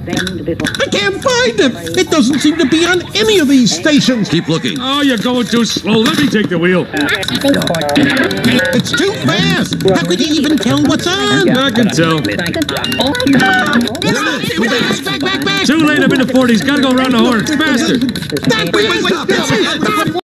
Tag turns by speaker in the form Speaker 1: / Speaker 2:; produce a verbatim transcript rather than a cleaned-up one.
Speaker 1: I can't find it. It doesn't seem to be on any of these stations.
Speaker 2: Keep looking.
Speaker 3: Oh, you're going too slow. Let me take the wheel.
Speaker 1: It's too fast. How could you even tell what's on?
Speaker 3: I can tell.
Speaker 1: Back, back, back.
Speaker 3: Too late. I'm in the forties. Gotta go around the horn. Faster.
Speaker 1: Wait, wait, wait. Stop.